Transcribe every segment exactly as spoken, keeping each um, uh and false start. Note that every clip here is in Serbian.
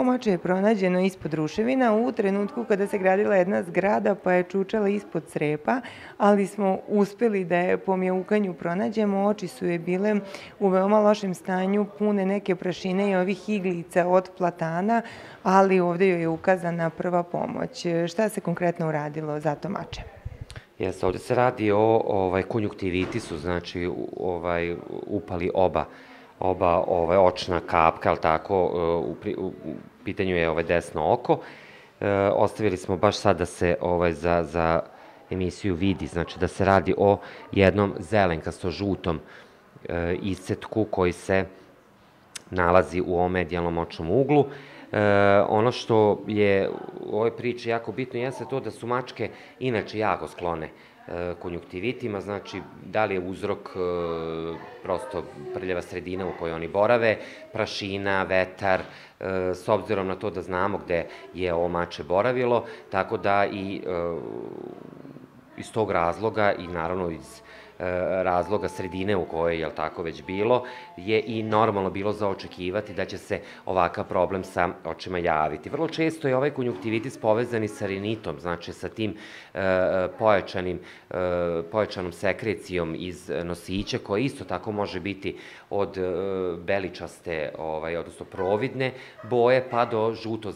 mače je pronađeno ispod ruševina u trenutku kada se gradila jedna zgrada pa je čučala ispod crepa, ali smo uspeli da je po mjaukanju pronađemo. Oči su je bile u veoma lošem stanju, pune neke prašine i ovih iglica od platana, ali ovde joj je ukazana prva pomoć. Šta se konkretno uradilo za to mače? Jeste, ovde se radi o konjuktivitisu, znači upali oba oba očna kapka, ali tako, u pitanju je desno oko. Ostavili smo baš sad da se za emisiju vidi, znači da se radi o jednom zelenkasto-žutom iscetku koji se nalazi u ovom medijalnom očnom uglu. Ono što je u ovoj priči jako bitno jeste to da su mačke inače jako sklone konjuktivitima, znači da li je uzrok prosto prljava sredina u kojoj oni borave, prašina, vetar, s obzirom na to da znamo gde je ovo mače boravilo, tako da i iz tog razloga i naravno iz razloga sredine u kojoj je tako već bilo, je i normalno bilo za očekivati da će se ovakav problem sa očima javiti. Vrlo često je ovaj konjuktivitis povezan i sa rinitom, znači sa tim pojačanom sekrecijom iz nosića, koja isto tako može biti od beličaste, odnosno providne boje, pa do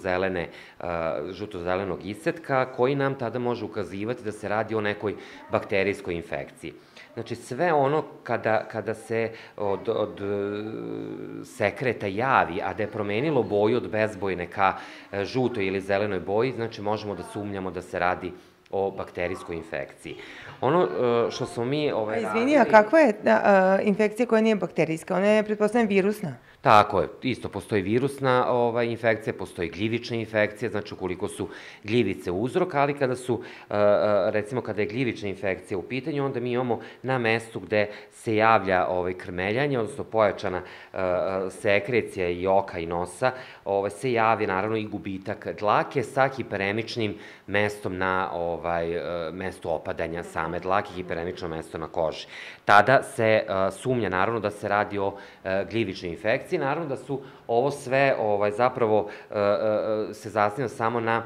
žuto-zelenog iscetka, koji nam tada može ukazivati da se radi o nekoj bakterijskoj infekciji. Znači, sve ono kada se od sekreta javi, a da je promenilo boju od bezbojne ka žutoj ili zelenoj boji, znači možemo da sumnjamo da se radi o bakterijskoj infekciji. Ono što smo mi... Izvini, a kakva je infekcija koja nije bakterijska? Ona je, pretpostavljam, virusna? Tako je, isto postoji virusna infekcija, postoji gljivična infekcija, znači ukoliko su gljivice uzrok, ali kada su, recimo kada je gljivična infekcija u pitanju, onda mi imamo na mestu gde se javlja krmeljanje, odnosno pojačana sekrecija i oka i nosa, se javi naravno i gubitak dlake sa hiperemičnim mestom na mestu opadanja same dlake, hiperemično mesto na koži. Tada se sumnja naravno da se radi o gljivičnoj infekciji. Naravno da su ovo sve zapravo se zasniva samo na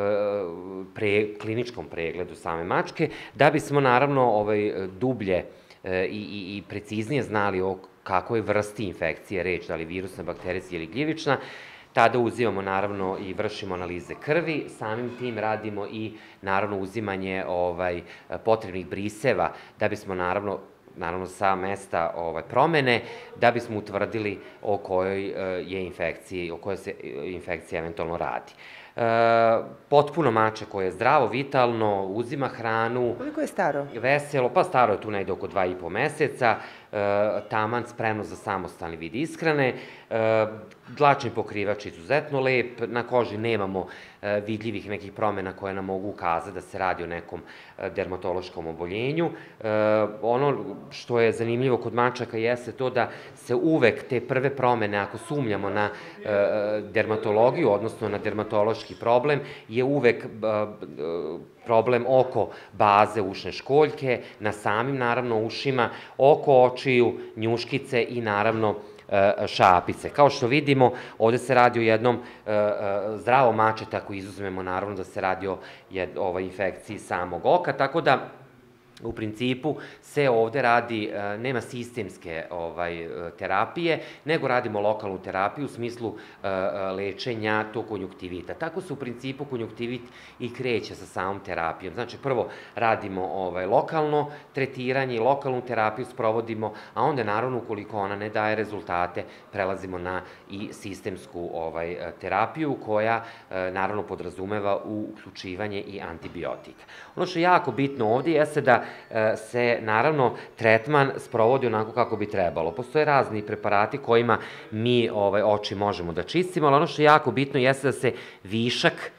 kliničkom pregledu same mačke, da bismo naravno dublje i preciznije znali o kakvoj vrsti infekcije reč, da li virusna, bakterijska ili gljivična. Tada uzimamo naravno i vršimo analize krvi, samim tim radimo i naravno uzimanje potrebnih briseva, da bismo naravno naravno sa mesta promene, da bismo utvrdili o kojoj je infekciji, o kojoj se infekcija eventualno radi. Potpuno mače koje je zdravo, vitalno, uzima hranu. Koliko je staro? Veselo, pa staro je tu negde oko dva i po meseca, taman, spremno za samostalni vid ishrane. Dlačni pokrivač izuzetno lep, na koži nemamo vidljivih nekih promena koje nam mogu ukazati da se radi o nekom dermatološkom oboljenju. Ono što je zanimljivo kod mačaka jeste to da se uvek te prve promene, ako sumnjamo na dermatologiju, odnosno na dermatološki problem, je uvek problem oko baze ušne školjke, na samim naravno ušima, oko očiju, njuškice i naravno šapice. Kao što vidimo, ovde se radi o jednom zdravom mačetu, ako izuzmemo naravno da se radi o infekciji samog oka, tako da u principu se ovde radi, nema sistemske terapije, nego radimo lokalnu terapiju u smislu lečenja tog konjuktivita. Tako se u principu konjuktivit i kreće sa samom terapijom. Znači, prvo radimo lokalno tretiranje, lokalnu terapiju sprovodimo, a onda naravno ukoliko ona ne daje rezultate, prelazimo na i sistemsku terapiju koja naravno podrazumeva uključivanje i antibiotika. Ono što je jako bitno ovde jeste da se naravno tretman sprovodi onako kako bi trebalo. Postoje razni preparati kojima mi oči možemo da čistimo, ali ono što je jako bitno jeste da se višak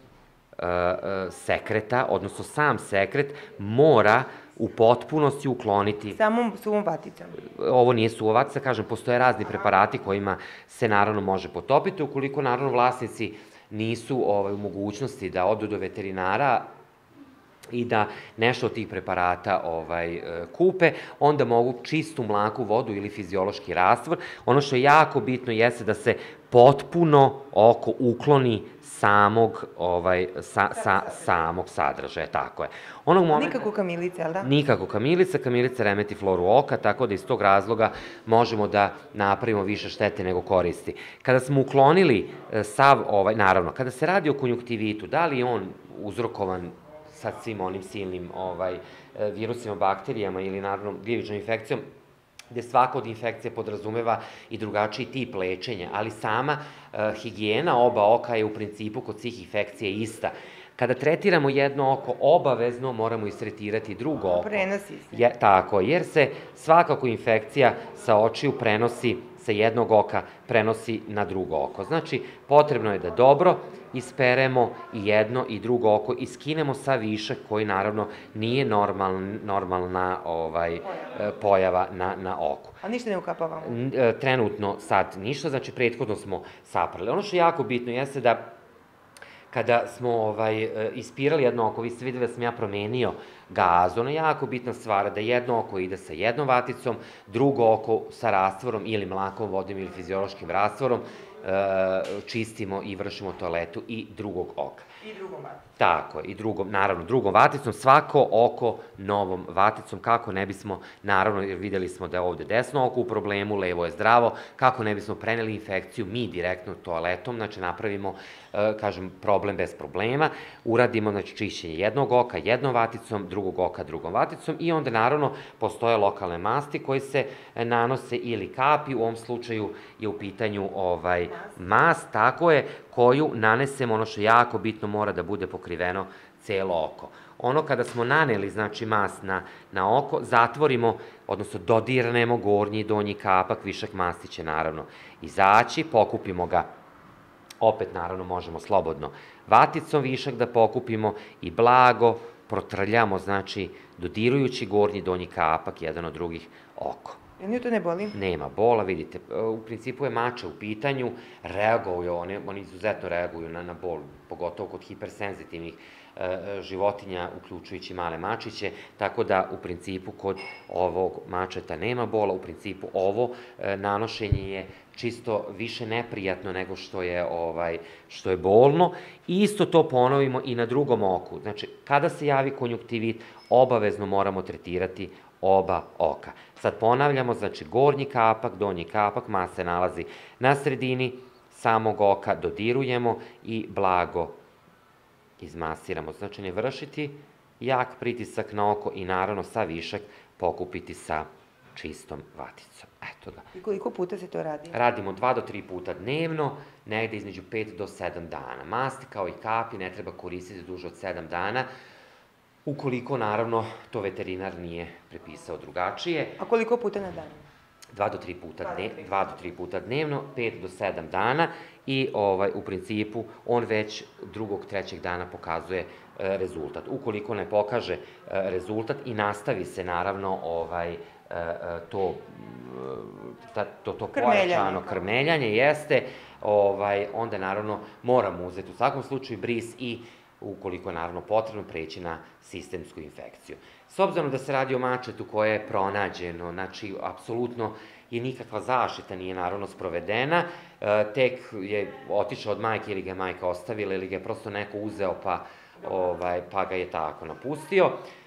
sekreta, odnosno sam sekret, mora u potpunosti ukloniti. Samom suvom vaticom? Ovo nije suva vatica, kažem, postoje razni preparati kojima se naravno može potopiti. Ukoliko naravno vlasnici nisu u mogućnosti da odu do veterinara i da nešto od tih preparata kupe, onda mogu čistu mlaku vodu ili fiziološki rastvor. Ono što je jako bitno jeste da se potpuno oko ukloni samog, ovaj, sa, sa, samog sadržaja, tako je. Onog momenta, nikako kamilice, ali da? Nikako kamilica, kamilica remeti floru oka, tako da iz tog razloga možemo da napravimo više štete nego koristi. Kada smo uklonili sav, ovaj, naravno, kada se radi o konjuktivitu, da li je on uzrokovan sa svim onim silnim ovaj, virusima, bakterijama ili naravno gljivičnom infekcijom, gde svaka od infekcija podrazumeva i drugačiji tip lečenja, ali sama uh, higijena oba oka je u principu kod svih infekcija ista. Kada tretiramo jedno oko, obavezno moramo istretirati drugo oko. Prenosi se. Je, tako, jer se svakako infekcija sa očiju prenosi sa jednog oka, prenosi na drugo oko. Znači, potrebno je da dobro isperemo i jedno i drugo oko i skinemo sa višak koji naravno nije normal, normalna ovaj, pojava na, na oku. A ništa ne ukapavamo? Trenutno sad ništa, znači prethodno smo saprali. Ono što je jako bitno jeste da kada smo ovaj, ispirali jedno oko, vi ste videli da sam ja promenio gazu, ono je jako bitna stvar da jedno oko ide sa jednom vaticom, drugo oko sa rastvorom ili mlakom vodom ili fiziološkim rastvorom, čistimo i vršimo toaletu i drugog oka. I drugom vaticom. Tako, i drugom, naravno, drugom vaticom, svako oko novom vaticom, kako ne bismo, naravno, jer videli smo da je ovde desno oko u problemu, levo je zdravo, kako ne bismo preneli infekciju mi direktno toaletom, znači napravimo, kažem, problem bez problema, uradimo, znači, čišćenje jednog oka jednom vaticom, drugog oka drugom vaticom i onda, naravno, postoje lokalne masti koji se nanose ili kapi, u ovom slučaju je u pitanju ovaj, mast, tako je, koju nanesemo, ono što je jako bitno, mora da bude pokriveno celo oko. Ono kada smo naneli, znači, mast na, na oko, zatvorimo, odnosno dodirnemo gornji i donji kapak, višak masti će naravno izaći, pokupimo ga, opet naravno možemo slobodno vaticom višak da pokupimo i blago protrljamo, znači, dodirujući gornji i donji kapak, jedan od drugih oko. Jel nju to ne boli? Nema bola, vidite, u principu je mača u pitanju, reaguju, oni, oni izuzetno reaguju na, na bol, pogotovo kod hipersenzitivnih e, životinja, uključujući male mačiće, tako da u principu kod ovog mačeta nema bola, u principu ovo e, nanošenje je čisto više neprijatno nego što je, ovaj, što je bolno. I isto to ponovimo i na drugom oku. Znači, kada se javi konjuktivit, obavezno moramo tretirati oba oka. Sad ponavljamo, znači, gornji kapak, donji kapak, mast se nalazi na sredini samog oka, dodirujemo i blago izmasiramo. Znači, ne vršiti jak pritisak na oko i naravno sa višak pokupiti sa čistom vaticom. Eto ga. I koliko puta se to radi? Radimo dva do tri puta dnevno, negde između pet do sedam dana. Masti kao i kapi ne treba koristiti duže od sedam dana, ukoliko, naravno, to veterinar nije prepisao drugačije. A koliko puta na dan? Dva do tri puta, dne, dva do tri puta dnevno, pet do sedam dana i ovaj, u principu on već drugog, trećeg dana pokazuje e, rezultat. Ukoliko ne pokaže e, rezultat i nastavi se, naravno, ovaj, e, to, ta, to, to pojačano krmeljanje jeste, ovaj, onda, naravno, moramo uzeti u svakom slučaju bris i ukoliko je naravno potrebno preći na sistemsku infekciju. S obzirom da se radi o mačetu koje je pronađeno, znači, apsolutno i nikakva zaštita nije naravno sprovedena, tek je otišao od majke ili ga je majka ostavila ili ga je prosto neko uzeo pa, ovaj, pa ga je tako napustio.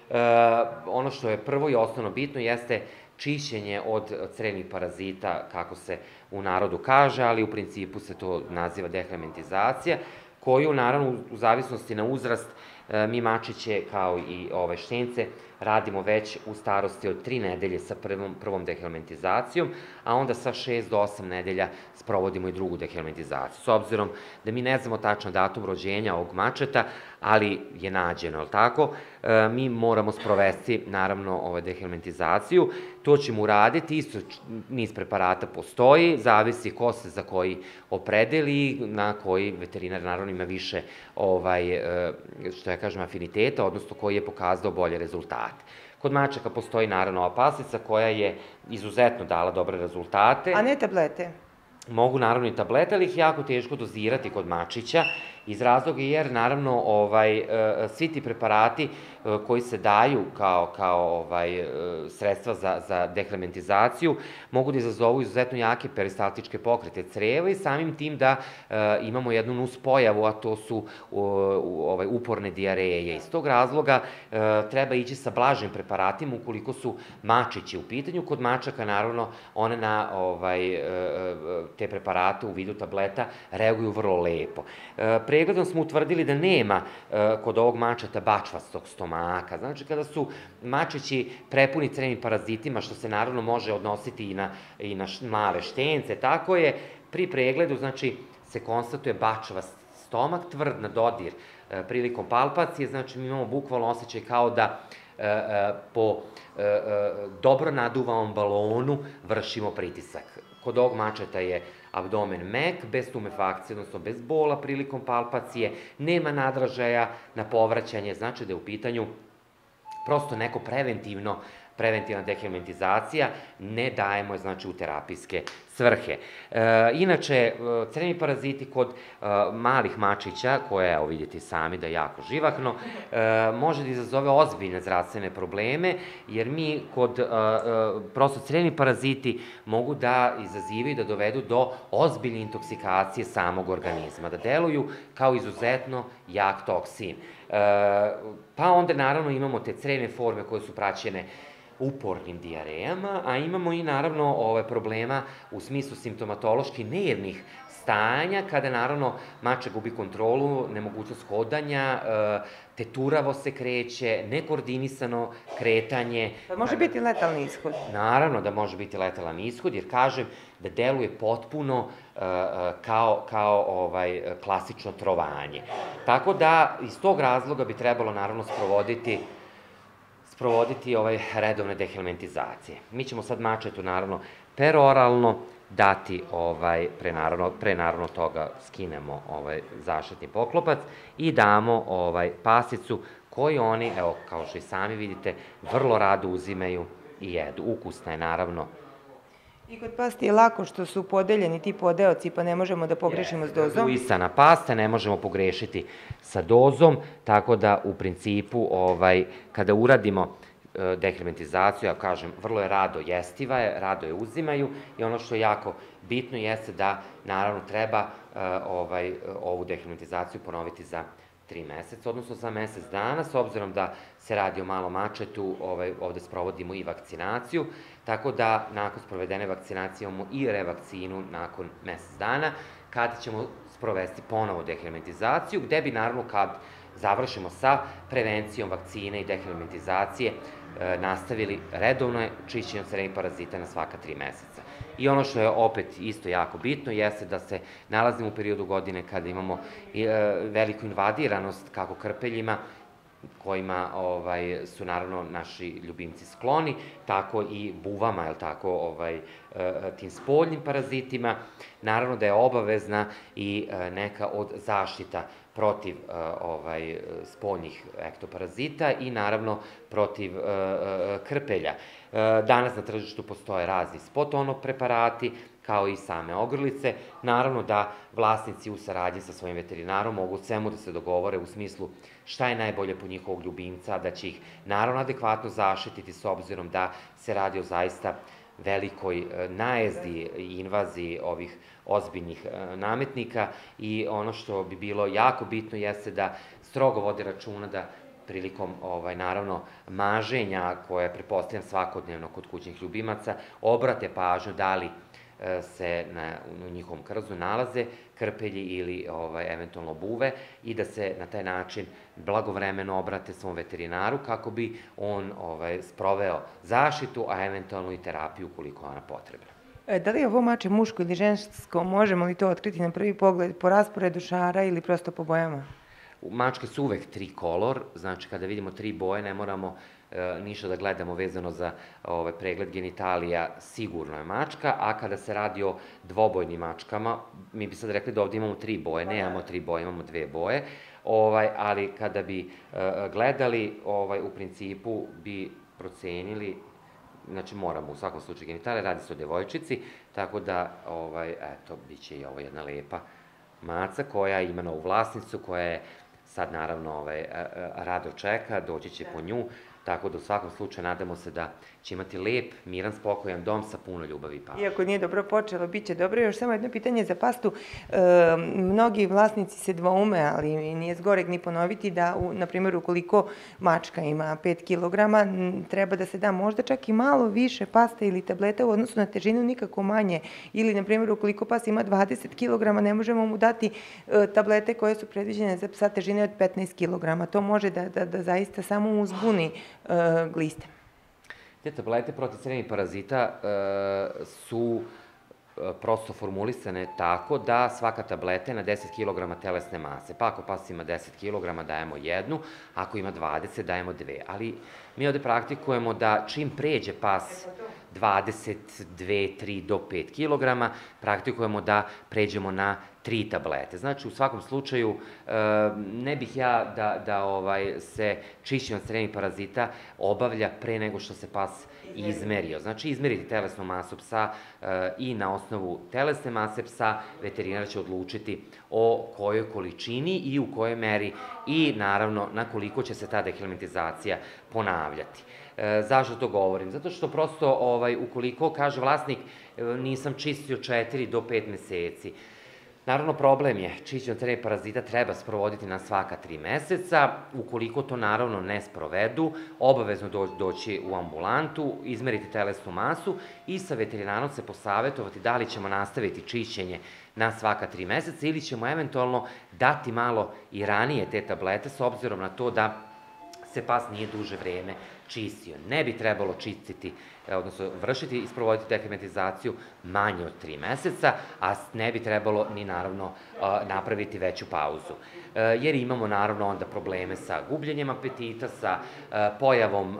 Ono što je prvo i osnovno bitno jeste čišćenje od crevnih parazita, kako se u narodu kaže, ali u principu se to naziva dehementizacija, koju, naravno, u zavisnosti na uzrast, mi mačiće, kao i ove štence, radimo već u starosti od tri nedelje sa prvom, prvom dehelmentizacijom, a onda sa šest do osam nedelja sprovodimo i drugu dehelmentizaciju. S obzirom da mi ne znamo tačno datum rođenja ovog mačeta, ali je nađeno, ali tako, mi moramo sprovesti, naravno, ove dehelmentizaciju. To ćemo uraditi, isto niz preparata postoji, zavisi ko se za koji opredeli, na koji veterinar, naravno, ima više, ovaj, što ja kažem, afiniteta, odnosno koji je pokazao bolje rezultate. Kod mačaka postoji, naravno, ova paslica koja je izuzetno dala dobre rezultate. A ne tablete? Mogu, naravno, i tablete, ali ih jako teško dozirati kod mačića, Iz razloga jer, naravno, ovaj, svi ti preparati koji se daju kao, kao ovaj, sredstva za, za dehramentizaciju mogu da izazovu izuzetno jake peristaltičke pokrete creva i samim tim da imamo jednu nuspojavu, a to su ovaj, uporne dijareje. Iz tog razloga treba ići sa blažim preparatima ukoliko su mačići u pitanju. Kod mačaka, naravno, one na ovaj, te preparate u vidu tableta reaguju vrlo lepo. Pregledom smo utvrdili da nema kod ovog mačeta bačvastog stomaka. Znači, kada su mačići prepuni crevnim parazitima, što se naravno može odnositi i na, i na male štence, tako je, pri pregledu, znači, se konstatuje bačvast stomak, tvrd na dodir prilikom palpacije, znači, mi imamo bukvalno osjećaj kao da po dobro naduvanom balonu vršimo pritisak. Kod ovog mačeta je abdomen mek, bez tumefakcije, odnosno bez bola prilikom palpacije, nema nadražaja na povraćanje, znači da je u pitanju prosto neko preventivno, preventivna dehramentizacija, ne dajemo je, znači, u terapijske svrhe. Inače, crevni paraziti kod malih mačića, koje, evo vidite sami da je jako živahno, može da izazove ozbiljne zdravstvene probleme, jer mi kod, prosto, crevni paraziti mogu da izazivaju, da dovedu do ozbiljne intoksikacije samog organizma, da deluju kao izuzetno jak toksin. Pa onda, naravno, imamo te crevne forme koje su praćene upornim dijarejama, a imamo i, naravno, ove problema u smislu simptomatološki nervnih stanja, kada, naravno, mačak gubi kontrolu, nemogućnost hodanja, teturavo se kreće, nekoordinisano kretanje. Pa može biti letalni ishod? Naravno da može biti letalan ishod, jer kažem da deluje potpuno kao, kao ovaj, klasično trovanje. Tako da, iz tog razloga bi trebalo, naravno, sprovoditi sprovoditi ovaj redovne dehramentizacije. Mi ćemo sad mačetu, naravno, peroralno dati, ovaj, pre, naravno, pre naravno toga skinemo ovaj zaštitni poklopac i damo ovaj pasicu koju oni, evo, kao što i sami vidite, vrlo rado uzimaju i jedu. Ukusna je, naravno. I kod pasti je lako što su podeljeni ti podeoci, pa ne možemo da pogrešimo s dozom? Graduisana pasta, ne možemo pogrešiti sa dozom, tako da u principu, ovaj, kada uradimo dehramentizaciju, ja kažem, vrlo je rado jestiva, je, rado je uzimaju i ono što je jako bitno jeste da, naravno, treba ovaj, ovu dehramentizaciju ponoviti za tri meseca, odnosno za mesec dana, s obzirom da se radi o malom mačetu, ovaj, ovde sprovodimo i vakcinaciju, tako da nakon sprovedene vakcinacije imamo i revakcinu nakon mesec dana, kada ćemo sprovesti ponovo dehramentizaciju, gde bi, naravno, kad završimo sa prevencijom vakcine i dehramentizacije, nastavili redovno čišćenje od crevnih parazita na svaka tri meseca. I ono što je opet isto jako bitno jeste da se nalazimo u periodu godine kada imamo veliku invadiranost kako krpeljima, kojima ovaj, su, naravno, naši ljubimci skloni, tako i buvama, jel tako, ovaj, tim spoljnim parazitima. Naravno da je obavezna i neka od zaštita protiv ovaj, spoljnih ektoparazita i, naravno, protiv krpelja. Danas na tržištu postoje razni spotono preparati, kao i same ogrlice. Naravno da vlasnici u saradnji sa svojim veterinarom mogu svemu da se dogovore u smislu šta je najbolje po njihovog ljubimca, da će ih, naravno, adekvatno zaštititi s obzirom da se radi o zaista velikoj najezdi i invaziji ovih ozbiljnih nametnika i ono što bi bilo jako bitno jeste da strogo vode računa da prilikom, ovaj, naravno, maženja, koje pretpostavljam svakodnevno kod kućnih ljubimaca, obrate pažnju da li se na, u njihovom krzu nalaze krpelji ili ovaj, eventualno buve i da se na taj način blagovremeno obrate svom veterinaru kako bi on ovaj, sproveo zaštitu, a eventualno i terapiju ukoliko je ona potrebna. E, da li je ovo mače muško ili žensko, možemo li to otkriti na prvi pogled po rasporedu šara ili prosto po bojama? Mačke su uvek trikolor, znači kada vidimo tri boje ne moramo e, ništa da gledamo vezano za ovaj, pregled genitalija, sigurno je mačka, a kada se radi o dvobojnim mačkama, mi bi sad rekli da ovde imamo tri boje, ne imamo tri boje, imamo dve boje, ovaj, ali kada bi e, gledali, ovaj, u principu bi procenili, znači moramo u svakom slučaju genitalije, radi se o devojčici, tako da, ovaj, eto, bit će i ovo jedna lepa maca koja ima novu vlasnicu, koja je sad naravno ovaj, rado čeka, doći će po nju, tako da u svakom slučaju nadamo se da će imati lep, miran, spokojan dom sa puno ljubavi i pažnje. Iako nije dobro počelo, bit će dobro. Još samo jedno pitanje za pastu. Mnogi vlasnici se dvoume, ali nije zgoreg ni ponoviti da, na primjer, ukoliko mačka ima pet kilograma, treba da se da možda čak i malo više paste ili tableta u odnosu na težinu, nikako manje. Ili, na primjer, ukoliko pas ima dvadeset kilograma, ne možemo mu dati tablete koje su predviđene za psa težine od petnaest kilograma. To može da zaista samo uzbuni gliste. Te tablete protiv crevnih parazita su prosto formulisane tako da svaka tableta je na deset kilograma telesne mase. Pa ako pas ima deset kilograma dajemo jednu, ako ima dvadeset dajemo dve. Ali mi ovde praktikujemo da čim pređe pas dvadeset dve, tri do pet kilograma, praktikujemo da pređemo na tri tablete. Znači, u svakom slučaju, ne bih ja da se čišćenje od crevnih parazita obavlja pre nego što se pas izmerio. Znači, izmeriti telesnu masu psa i na osnovu telesne mase psa veterinar će odlučiti o kojoj količini i u kojoj meri i, naravno, na koliko će se ta dehelmintizacija ponavljati. Zašto to govorim? Zato što prosto, ukoliko, kaže vlasnik, nisam čistio četiri do pet meseci, naravno, problem je, čišćenje od crevnih parazita treba sprovoditi na svaka tri meseca. Ukoliko to, naravno, ne sprovedu, obavezno doći u ambulantu, izmeriti telesnu masu i sa veterinarom se posavetovati da li ćemo nastaviti čišćenje na svaka tri meseca ili ćemo eventualno dati malo i ranije te tablete, s obzirom na to da se pas nije duže vreme čistio. Ne bi trebalo čistiti, odnosno vršiti i sprovoditi dehelmintizaciju manje od tri meseca, a ne bi trebalo ni, naravno, napraviti veću pauzu. Jer imamo, naravno, onda probleme sa gubljenjem apetita, sa pojavom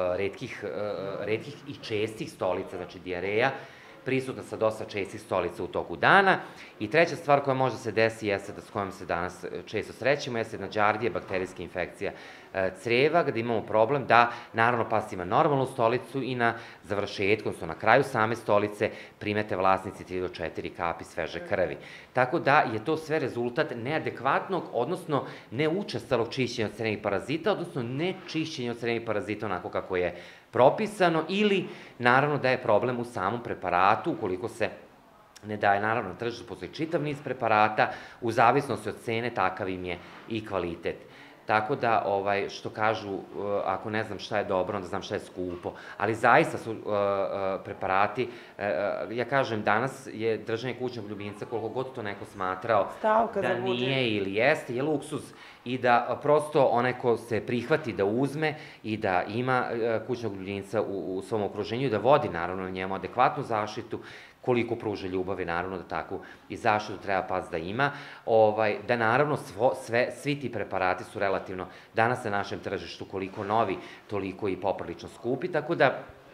retkih i čestih stolica, znači dijareja, prisutna sa dosta čestih stolica u toku dana. I treća stvar koja može se desi jeste da s kojom se danas često srećemo jeste Giardija, bakterijska infekcija creva, gde imamo problem da, naravno, pas ima normalnu stolicu i na završetku, odnosno na kraju same stolice, primete vlasnici tri do četiri kapi sveže krvi. Tako da je to sve rezultat neadekvatnog, odnosno neučestalog čišćenja od crevnih parazita, odnosno ne čišćenja od crevnih parazita onako kako je propisano, ili, naravno, da je problem u samom preparatu, ukoliko se ne daje, naravno, na tržištu postoji čitav niz preparata, u zavisnosti od cene, takav im je i kvalitet. Tako da, što kažu, ako ne znam šta je dobro, onda znam šta je skupo. Ali zaista su preparati, ja kažem, danas je držanje kućnog ljubimca, koliko god to neko smatrao, da nije ili jeste, je luksuz. I da prosto onaj ko se prihvati da uzme i da ima kućnog ljubimca u svom okruženju, da vodi, naravno, na njemu adekvatnu zaštitu, koliko pruža ljubavi, naravno, da takvu i zaštitu treba pas da ima, da, naravno, svi ti preparati su relativno danas na našem tržištu koliko novi, toliko i poprilično skupi, tako da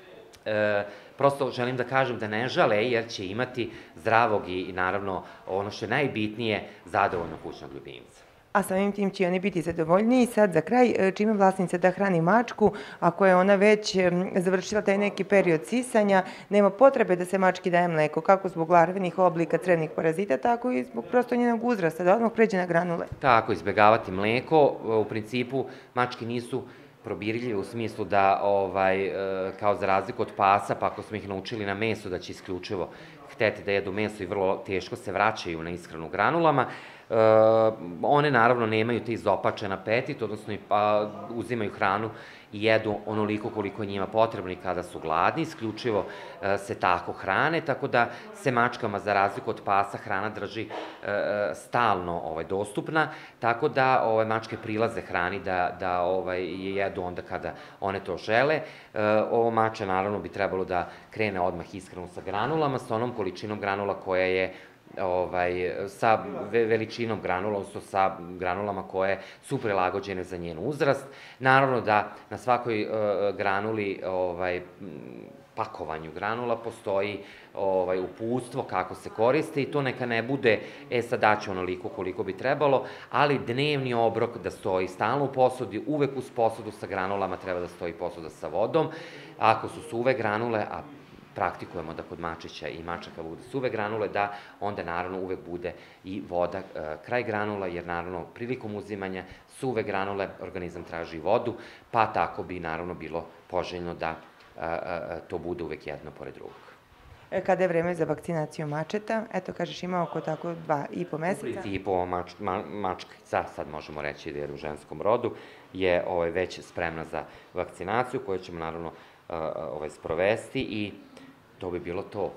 prosto želim da kažem da ne žale, jer će imati zdravog i, naravno, ono što je najbitnije, zadovoljnog kućnog ljubimca. A samim tim će oni biti zadovoljniji. Sad, za kraj, čime vlasnica da hrani mačku, ako je ona već završila taj neki period sisanja, nema potrebe da se mački daje mleko, kako zbog larvenih oblika crevnih parazita, tako i zbog prosto njenog uzrasta, da odmah pređe na granule. Tako, izbegavati mleko. U principu, mački nisu probirljive u smislu da, kao za razliku od pasa, pa ako smo ih naučili na meso, da će isključivo hteti da jedu meso i vrlo teško se vraćaju na ishranu granulama, one, naravno, nemaju te izopačen apetit, odnosno uzimaju hranu i jedu onoliko koliko je njima potrebno i kada su gladni, isključivo se tako hrane, tako da se mačkama, za razliku od pasa, hrana drži stalno dostupna, tako da mačke prilaze hrani da je jedu onda kada one to žele. Ovo mače, naravno, bi trebalo da krene odmah ishranu sa granulama, sa onom količinom granula koja je sa veličinom granula, odnosno sa granulama koje su prilagođene za njen uzrast. Naravno da na svakoj granuli, pakovanju granula, postoji uputstvo kako se koriste i to neka ne bude, e sad daću onoliko koliko bi trebalo, ali dnevni obrok da stoji stalno u posudi, uvek uz posudu sa granulama treba da stoji posuda sa vodom. Ako su suve granule, a praktikujemo da kod mačića i mačaka bude suve granule, da onda naravno uvek bude i voda kraj granula, jer naravno prilikom uzimanja suve granule organizam traži vodu, pa tako bi naravno bilo poželjno da to bude uvek jedno pored drugog. Kada je vreme za vakcinaciju mačeta, eto kažeš ima oko tako dva i po meseca. U principu ova mačkica, sad možemo reći da je u ženskom rodu, je već spremna za vakcinaciju koju ćemo naravno sprovesti i to bi bilo to.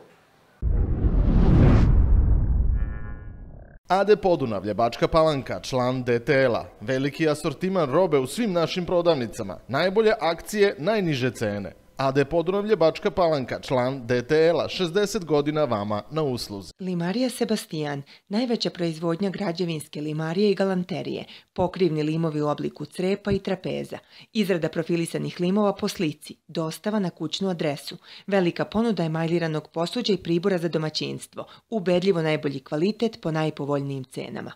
A D Podunavlje, Bačka Palanka, član D T L-a. Veliki asortiman robe u svim našim prodavnicama. Najbolje akcije, najniže cene. A D Podunavlje, Bačka Palanka, član D T L-a, šezdeset godina vama na usluzi. Limarija Sebastijan, najveća proizvodnja građevinske limarije i galanterije, pokrivni limovi u obliku crepa i trapeza, izrada profilisanih limova po slici, dostava na kućnu adresu, velika ponuda emajliranog posuđa i pribora za domaćinstvo, ubedljivo najbolji kvalitet po najpovoljnijim cenama.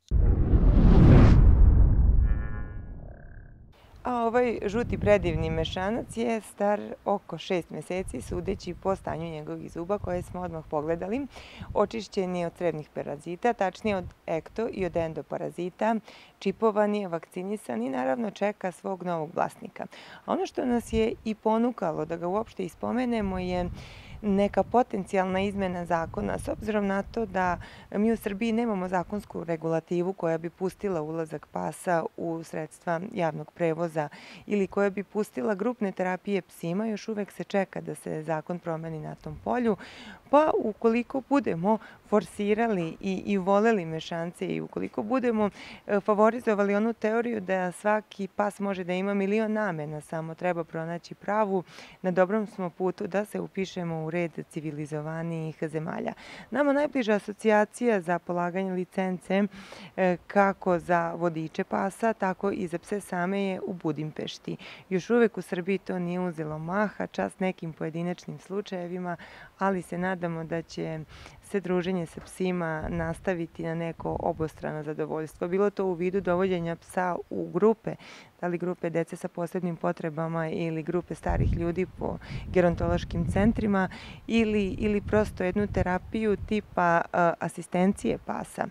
A ovaj žuti predivni mešanac je star oko šest meseci, sudeći po stanju njegovih zuba koje smo odmah pogledali. Očišćen je od crevnih parazita, tačnije od ekto i od endoparazita, čipovan je, vakcinisan i naravno čeka svog novog vlasnika. Ono što nas je i ponukalo da ga uopšte ispomenemo je neka potencijalna izmena zakona, s obzirom na to da mi u Srbiji nemamo zakonsku regulativu koja bi pustila ulazak pasa u sredstva javnog prevoza ili koja bi pustila grupne terapije psima, još uvek se čeka da se zakon promeni na tom polju. Pa ukoliko budemo forsirali i voleli mešance i ukoliko budemo favorizovali onu teoriju da svaki pas može da ima milion namena, samo treba pronaći pravu, na dobrom smo putu da se upišemo u red civilizovanijih zemalja. Nama najbliža asocijacija za polaganje licence kako za vodiče pasa, tako i za pse same je u Budimpešti. Još uvek u Srbiji to nije uzelo maha, čast nekim pojedinačnim slučajevima, ali se nadamo da će se druženje sa psima nastaviti na neko obostrano zadovoljstvo. Bilo to u vidu dovođenja psa u grupe, da li grupe dece sa posebnim potrebama ili grupe starih ljudi po gerontološkim centrima ili prosto jednu terapiju tipa asistencije pasa.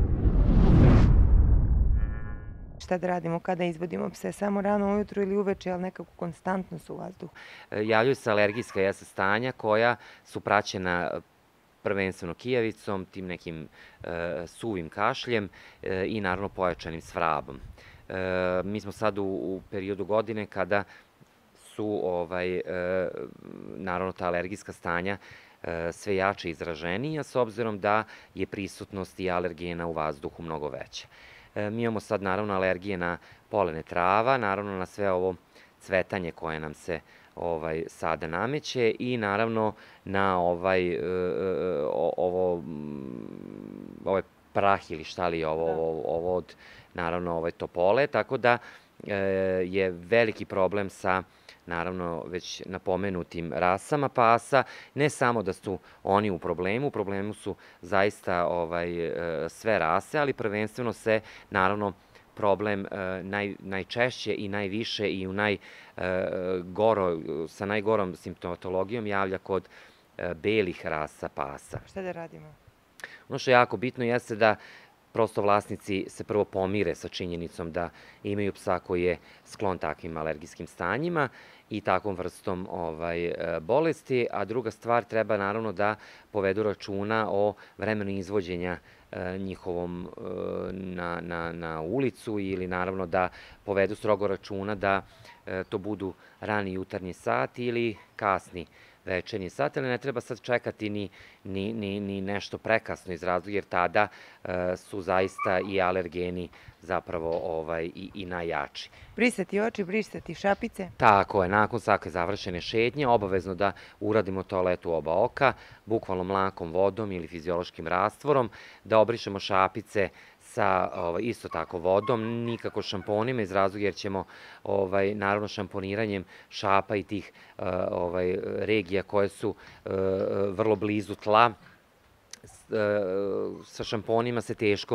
Šta da radimo kada izvodimo pse? Samo rano ujutru ili uveče, ali nekako konstantno su u vazduhu. Javljaju se alergijska stanja koja su praćena prvenstveno kijavicom, tim nekim suvim kašljem i naravno pojačanim svrabom. Mi smo sad u periodu godine kada su naravno ta alergijska stanja sve jače izraženija, s obzirom da je prisutnost i alergena u vazduhu mnogo veća. Mi imamo sad naravno alergije na polene trava, naravno na sve ovo cvetanje koje nam se sada nameće i naravno na ovaj prah ili šta li je ovo od naravno topole, tako da je veliki problem sa naravno već napomenutim rasama pasa. Ne samo da su oni u problemu, u problemu su zaista sve rase, ali prvenstveno se naravno problem najčešće i najviše i sa najgorom simptomatologijom javlja kod belih rasa pasa. Šta da radimo? Ono što je jako bitno jeste da prosto vlasnici se prvo pomire sa činjenicom da imaju psa koji je sklon takvim alergijskim stanjima i takvom vrstom bolesti, a druga stvar treba naravno da povedu računa o vremenu izvođenja njihovom na ulicu ili naravno da povedu strogo računa da to budu rani jutarnji sati ili kasni večernji sat, ali ne treba sad čekati ni nešto prekasno iz razloga, jer tada su zaista i alergeni zapravo i najjači. Brisati oči, brisati šapice. Tako je, nakon svake završene šetnje, obavezno da uradimo toalet u oba oka, bukvalno mlakom vodom ili fiziološkim rastvorom, da obrišemo šapice sa isto tako vodom, nikako šamponima iz razloga jer ćemo naravno šamponiranjem šapa i tih regija koje su vrlo blizu tla, sa šamponima se teško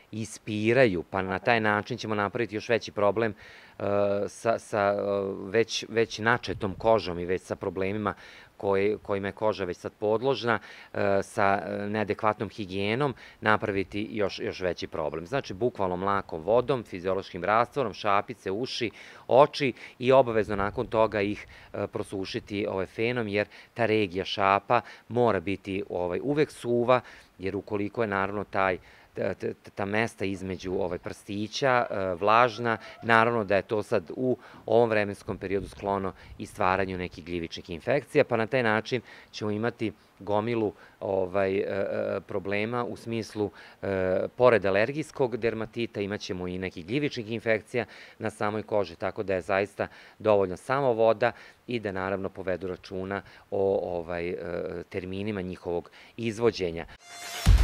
ispiraju, pa na taj način ćemo napraviti još veći problem sa, sa već, već načetom kožom i već sa problemima koji, kojima je koža već sad podložna, sa neadekvatnom higijenom, napraviti još, još veći problem. Znači, bukvalno mlakom vodom, fiziološkim rastvorom, šapice, uši, oči i obavezno nakon toga ih prosušiti ovaj fenom, jer ta regija šapa mora biti ovaj, uvek suva, jer ukoliko je naravno taj ta mesta između ovaj prstića vlažna, naravno da je to sad u ovom vremenskom periodu sklono i stvaranju nekih gljivičnih infekcija, pa na taj način ćemo imati gomilu ovaj, problema u smislu, pored alergijskog dermatita, imat ćemo i nekih gljivičnih infekcija na samoj koži, tako da je zaista dovoljno samo voda i da naravno povedu računa o ovaj, terminima njihovog izvođenja.